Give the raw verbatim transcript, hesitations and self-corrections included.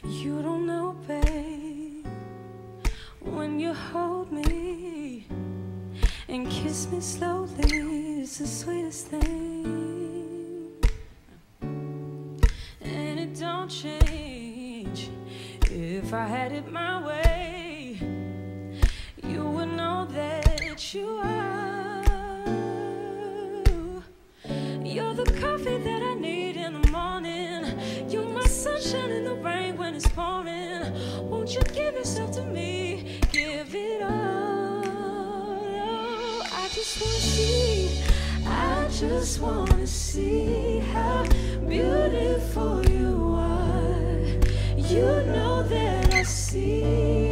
You don't know, babe, when you hold me and kiss me slowly, it's the sweetest thing. And it don't change. If I had it my way, you would know that you are. You're the coffee that I need in the morning. You're my sunshine in the rain when it's pouring. Won't you give yourself to me? Give it all. I just wanna see, I just wanna see how beautiful you are. You know that I see.